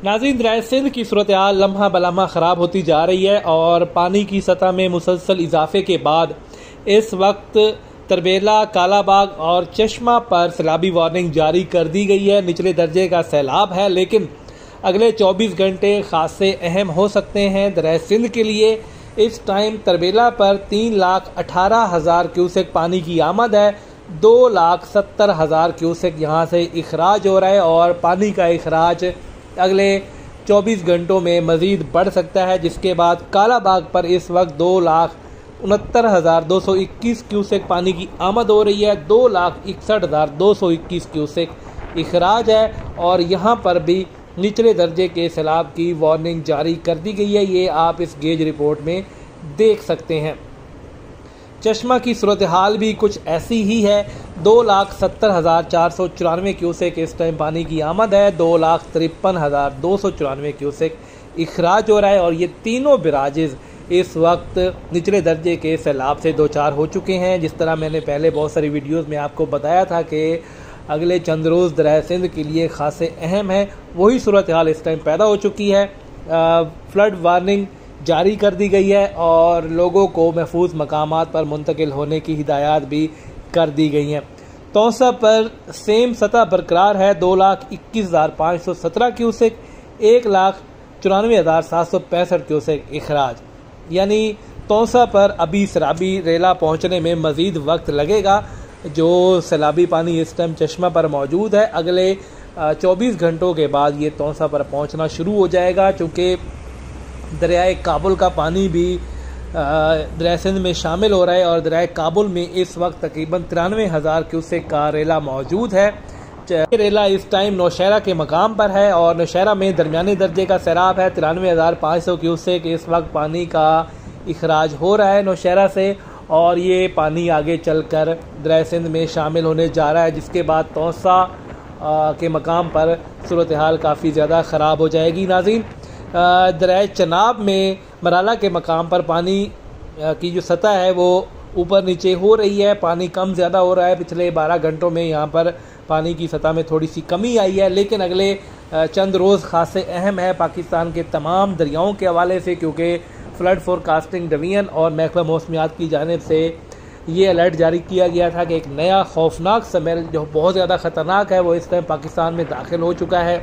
नाज़रीन, दरियाए सिंध की सूरत हाल लम्हा बलम्हा ख़राब होती जा रही है और पानी की सतह में मुसलसल इजाफे के बाद इस वक्त तरबेला, कालाबाग और चश्मा पर सैलाबी वार्निंग जारी कर दी गई है। निचले दर्जे का सैलाब है, लेकिन अगले 24 घंटे खासे अहम हो सकते हैं दरियाए सिंध के लिए। इस टाइम तरबेला पर 3,18,000 क्यूसेक पानी की आमद है। 2,70,000 क्यूसेक यहाँ से इखराज हो रहा है और पानी का इखराज अगले 24 घंटों में मज़ीद बढ़ सकता है, जिसके बाद कालाबाग पर इस वक्त 2,69,221 क्यूसेक पानी की आमद हो रही है। 2,61,221 क्यूसेक इखराज है और यहाँ पर भी निचले दर्जे के सैलाब की वार्निंग जारी कर दी गई है। ये आप इस गेज रिपोर्ट में देख सकते हैं। चश्मा की सूरत हाल भी कुछ ऐसी ही है। 2,70,494 क्यूसेक इस टाइम पानी की आमद है। 2,53,294 क्यूसेक इखराज हो रहा है और ये तीनों बिराजेज इस वक्त निचले दर्जे के सैलाब से दो चार हो चुके हैं। जिस तरह मैंने पहले बहुत सारी वीडियोस में आपको बताया था कि अगले चंद रोज़ दरियाए सिंध के लिए खासे अहम है, वही सूरत हाल इस टाइम पैदा हो चुकी है। फ्लड वार्निंग जारी कर दी गई है और लोगों को महफूज मकामात पर मुंतकिल होने की हिदायत भी कर दी गई हैं। तौसा पर सेम सतह बरकरार है। 2,21,517 क्यूसेक, 1,94,765 क्यूसेक इखराज। यानी तौसा पर अभी सैलाबी रेला पहुँचने में मज़ीद वक्त लगेगा। जो सैलाबी पानी इस टाइम चश्मा पर मौजूद है, अगले 24 घंटों के बाद ये तौसा पर पहुँचना शुरू हो जाएगा, चूँकि दरियाए काबुल का पानी भी दरियाए सिंध में शामिल हो रहा है और दरियाए काबुल में इस वक्त तकरीबन 93,000 क्यूसेक का रेला मौजूद है। रेला इस टाइम नौशहरा के मकाम पर है और नौशहरा में दरमियाने दर्जे का सैलाब है। 93,500 क्यूसेक इस वक्त पानी का इखराज हो रहा है नौशहरा से और ये पानी आगे चलकर दरियाए सिंध में शामिल होने जा रहा है, जिसके बाद तौसा के मकाम पर सूरत हाल काफ़ी ज़्यादा ख़राब हो जाएगी। नाज़रीन, दरियाए चनाब में मराला के मकाम पर पानी की जो सतह है वो ऊपर नीचे हो रही है। पानी कम ज़्यादा हो रहा है। पिछले 12 घंटों में यहाँ पर पानी की सतह में थोड़ी सी कमी आई है, लेकिन अगले चंद रोज़ खासे अहम है पाकिस्तान के तमाम दरियाओं के हवाले से, क्योंकि फ्लड फोरकास्टिंग डिवीज़न और महकमा मौसमियात की जानिब से ये अलर्ट जारी किया गया था कि एक नया खौफनाक स्मेल जो बहुत ज़्यादा ख़तरनाक है वो इस टाइम पाकिस्तान में दाखिल हो चुका है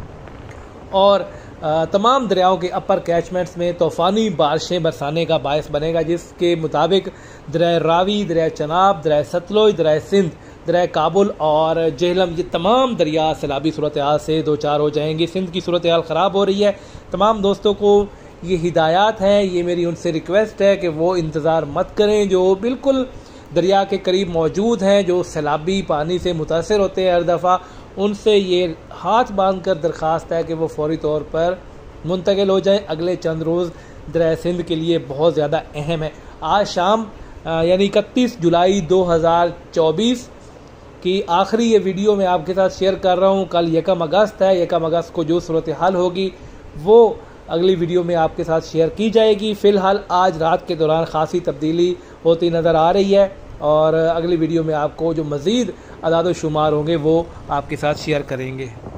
और तमाम दरियाओं के अपर कैचमेंट्स में तूफ़ानी बारिशें बरसाने का बायस बनेगा, जिसके मुताबिक दरियाए रावी, दरियाए चनाब, दरियाए सतलुज, दरियाए सिंध, दरियाए काबुल और जेहलम, ये तमाम दरिया सैलाबी सूरत हाल से दो चार हो जाएंगे। सिंध की सूरत हाल ख़राब हो रही है। तमाम दोस्तों को ये हिदायत है, ये मेरी उनसे रिक्वेस्ट है कि वो इंतज़ार मत करें जो बिल्कुल दरिया के करीब मौजूद हैं, जो सैलाबी पानी से मुतासर होते हैं हर दफ़ा, उनसे ये हाथ बांध कर दरख्वास्त है कि वो फौरी तौर पर मुंतकिल हो जाए। अगले चंद रोज़ दरियाए सिंध के लिए बहुत ज़्यादा अहम है। आज शाम यानी 31 जुलाई 2024 की आखिरी ये वीडियो मैं आपके साथ शेयर कर रहा हूँ। कल 1 अगस्त है। 1 अगस्त को जो सूरत हाल होगी वो अगली वीडियो में आपके साथ शेयर की जाएगी। फ़िलहाल आज रात के दौरान ख़ासी तब्दीली होती नज़र आ रही है और अगली वीडियो में आपको जो मज़ीद अदाद व शुमार होंगे वो आपके साथ शेयर करेंगे।